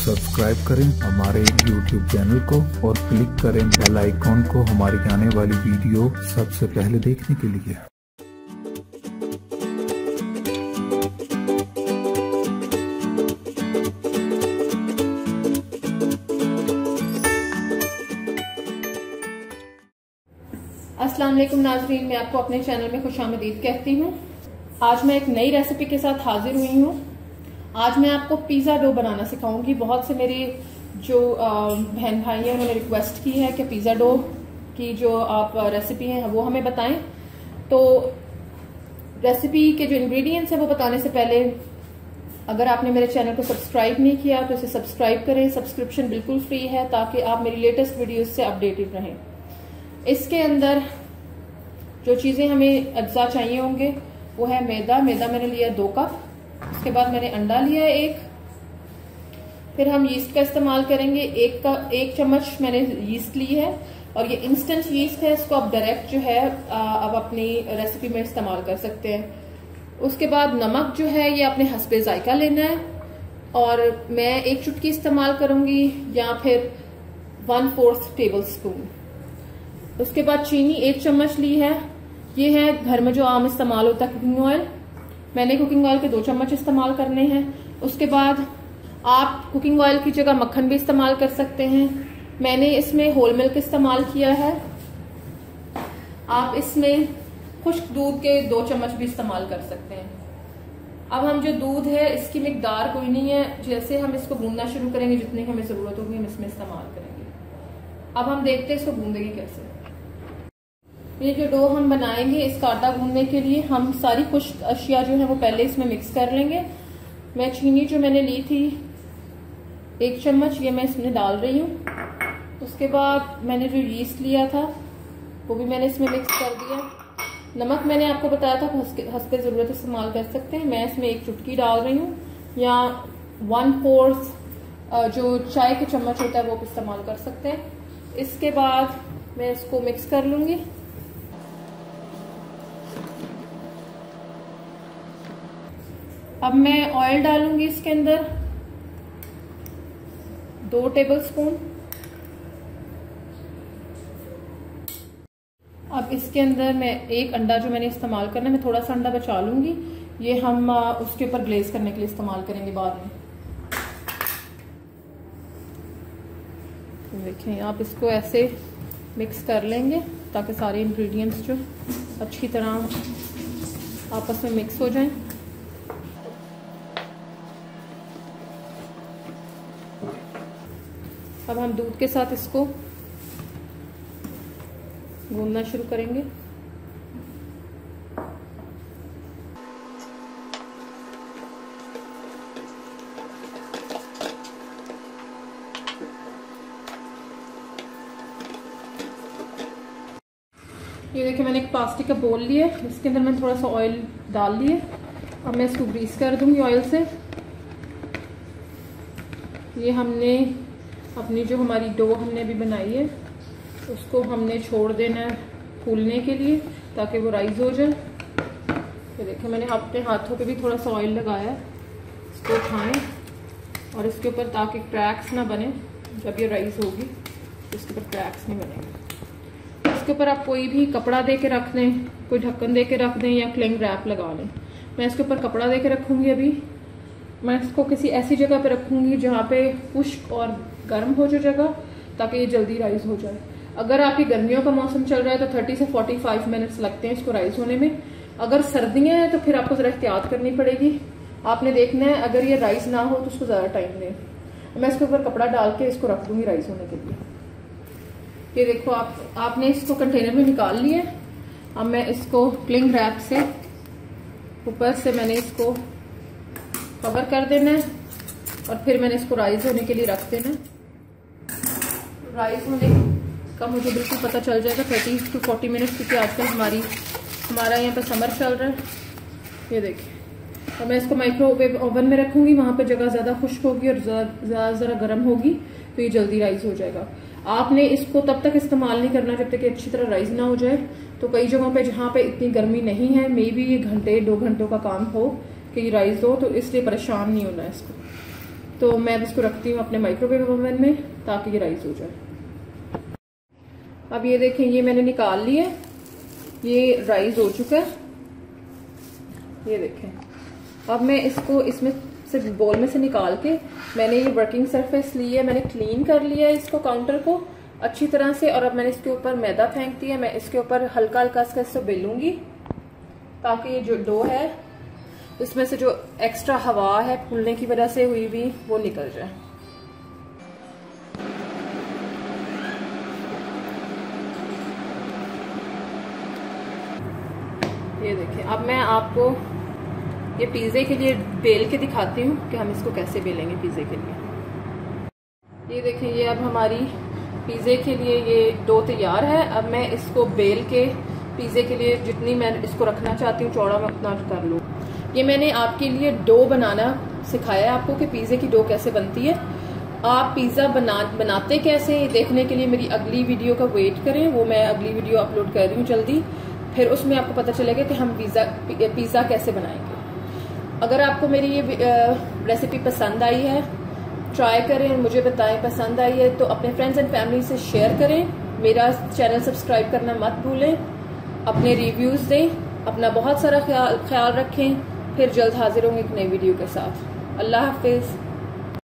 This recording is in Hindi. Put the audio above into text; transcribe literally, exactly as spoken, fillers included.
सब्सक्राइब करें हमारे यूट्यूब चैनल को और क्लिक करें बेल आइकॉन को हमारी आने वाली वीडियो सबसे पहले देखने के लिए। अस्सलाम वालेकुम नाज़रीन, मैं आपको अपने चैनल में खुशामदीद कहती हूँ। आज मैं एक नई रेसिपी के साथ हाजिर हुई हूँ। आज मैं आपको पिज़्ज़ा डो बनाना सिखाऊंगी। बहुत से मेरे जो बहन भाई हैं उन्होंने रिक्वेस्ट की है कि पिज़्ज़ा डो की जो आप रेसिपी है वो हमें बताएं। तो रेसिपी के जो इंग्रेडिएंट्स हैं वो बताने से पहले अगर आपने मेरे चैनल को सब्सक्राइब नहीं किया तो इसे सब्सक्राइब करें। सब्सक्रिप्शन बिल्कुल फ्री है ताकि आप मेरी लेटेस्ट वीडियोज से अपडेटेड रहें। इसके अंदर जो चीज़ें हमें अज्जा चाहिए होंगे वो है मैदा। मैदा मैंने लिया दो कप। उसके बाद मैंने अंडा लिया है एक। फिर हम यीस्ट का इस्तेमाल करेंगे। एक का एक चम्मच मैंने यीस्ट ली है और ये इंस्टेंट यीस्ट है। इसको आप डायरेक्ट जो है अब अपनी रेसिपी में इस्तेमाल कर सकते हैं। उसके बाद नमक जो है ये अपने हस्बे जायका लेना है और मैं एक चुटकी इस्तेमाल करूंगी या फिर वन फोर्थ टेबल स्पून। उसके बाद चीनी एक चम्मच ली है। ये है घर में जो आम इस्तेमाल होता है कुकिंग ऑयल। मैंने कुकिंग ऑयल के दो चम्मच इस्तेमाल करने हैं। उसके बाद आप कुकिंग ऑयल की जगह मक्खन भी इस्तेमाल कर सकते हैं। मैंने इसमें होल मिल्क इस्तेमाल किया है। आप इसमें खुश्क दूध के दो चम्मच भी इस्तेमाल कर सकते हैं। अब हम जो दूध है इसकी मिकदार कोई नहीं है, जैसे हम इसको गूंदना शुरू करेंगे जितनी हमें जरूरत होगी हम इसमें इस्तेमाल करेंगे। अब हम देखते हैं इसको गूंदेंगे कैसे। ये जो डो हम बनाएंगे इसका आटा गूंदने के लिए हम सारी खुश्क अशिया जो है वो पहले इसमें मिक्स कर लेंगे। मैं चीनी जो मैंने ली थी एक चम्मच ये मैं इसमें डाल रही हूँ। उसके बाद मैंने जो यीस्ट लिया था वो भी मैंने इसमें मिक्स कर दिया। नमक मैंने आपको बताया था हस्बे ज़रूरत इस्तेमाल कर सकते हैं। मैं इसमें एक चुटकी डाल रही हूँ या वन फोर्थ जो चाय के चम्मच होता है वो इस्तेमाल कर सकते हैं। इसके बाद मैं इसको मिक्स कर लूंगी। अब मैं ऑयल डालूंगी इसके अंदर दो टेबल स्पून। अब इसके अंदर मैं एक अंडा जो मैंने इस्तेमाल करना है मैं थोड़ा सा अंडा बचा लूंगी। ये हम उसके ऊपर ग्लेज करने के लिए इस्तेमाल करेंगे बाद में। तो देखें आप इसको ऐसे मिक्स कर लेंगे ताकि सारे इंग्रेडिएंट्स जो अच्छी तरह आपस में मिक्स हो जाएं। अब हम दूध के साथ इसको गूंदना शुरू करेंगे। ये देखिए मैंने एक प्लास्टिक का बोल लिया, इसके अंदर मैंने थोड़ा सा ऑयल डाल लिया। अब मैं इसको ग्रीस कर दूंगी ऑयल से। ये हमने अपनी जो हमारी डो हमने अभी बनाई है उसको हमने छोड़ देना है फूलने के लिए ताकि वो राइज हो जाए। तो देखिए मैंने अपने हाथों पे भी थोड़ा सा ऑयल लगाया है। इसको उठाएं और इसके ऊपर ताकि क्रैक्स ना बने। जब ये राइज होगी तो इसके ऊपर क्रैक्स नहीं बनेंगे। इसके ऊपर आप कोई भी कपड़ा दे के रख दें, कोई ढक्कन दे के रख दें या क्लिंग रैप लगा लें। मैं इसके ऊपर कपड़ा दे के रखूँगी। अभी मैं इसको किसी ऐसी जगह पे रखूँगी जहाँ पे खुश्क और गर्म हो जो जगह, ताकि ये जल्दी राइज हो जाए। अगर आपकी गर्मियों का मौसम चल रहा है तो तीस से पैंतालीस मिनट्स लगते हैं इसको राइज होने में। अगर सर्दियाँ हैं तो फिर आपको ज़रा एहतियात करनी पड़ेगी। आपने देखना है अगर ये राइज ना हो तो उसको ज़्यादा टाइम दें। मैं इसके ऊपर कपड़ा डाल के इसको रख दूँगी राइज होने के लिए। ये देखो आप आपने इसको कंटेनर में निकाल लिया। अब मैं इसको क्लिंग रैप से ऊपर से मैंने इसको कवर कर देना है और फिर मैंने इसको राइज होने के लिए रख देना है। राइज होने का मुझे बिल्कुल पता चल जाएगा तीस टू चालीस मिनट, क्योंकि आजकल हमारी हमारा यहाँ पे समर चल रहा है। ये देखिए और मैं इसको माइक्रोवेव ओवन में रखूँगी। वहाँ पे जगह ज़्यादा खुश्क होगी और ज़्यादा ज़रा गर्म होगी तो ये जल्दी राइज हो जाएगा। आपने इसको तब तक इस्तेमाल नहीं करना जब तक कि अच्छी तरह राइज ना हो जाए। तो कई जगहों पे जहाँ पे इतनी गर्मी नहीं है, मे बी ये घंटे दो घंटों का काम हो कि राइज हो, तो इसलिए परेशान नहीं होना है इसको। तो मैं अब इसको रखती हूँ अपने माइक्रोवेव ओवन में ताकि ये राइस हो जाए। अब ये देखें, ये मैंने निकाल लिया, ये राइस हो चुका है, ये देखें। अब मैं इसको इसमें से बोल में से निकाल के मैंने ये वर्किंग सरफेस ली है, मैंने क्लीन कर लिया है इसको, काउंटर को अच्छी तरह से। और अब मैंने इसके ऊपर मैदा फेंक दिया। मैं इसके ऊपर हल्का हल्का इसका इसको बेलूंगी ताकि ये जो डो है इसमें से जो एक्स्ट्रा हवा है फूलने की वजह से हुई भी वो निकल जाए। ये देखिए, अब मैं आपको ये पिज़्ज़े के लिए बेल के दिखाती हूँ कि हम इसको कैसे बेलेंगे पिज़्ज़े के लिए। ये देखिए, ये अब हमारी पिज़्ज़े के लिए ये डो तैयार है। अब मैं इसको बेल के पिज़्ज़े के लिए जितनी मैं इसको रखना चाहती हूँ चौड़ा मैं उतना कर लूँ। ये मैंने आपके लिए डो बनाना सिखाया है आपको कि पिज़्ज़े की डो कैसे बनती है। आप पिज़्ज़ा बना बनाते कैसे देखने के लिए मेरी अगली वीडियो का वेट करें, वो मैं अगली वीडियो अपलोड कर रही हूँ जल्दी। फिर उसमें आपको पता चलेगा कि हम पिज़्ज़ा पिज़्ज़ा कैसे बनाएंगे। अगर आपको मेरी ये रेसिपी पसंद आई है, ट्राई करें, मुझे बताएं पसंद आई है तो अपने फ्रेंड्स एंड फैमिली से शेयर करें। मेरा चैनल सब्सक्राइब करना मत भूलें, अपने रिव्यूज़ दें, अपना बहुत सारा ख्याल ख्याल रखें। फिर जल्द हाजिर होंगे एक नई वीडियो के साथ। अल्लाह हाफिज़।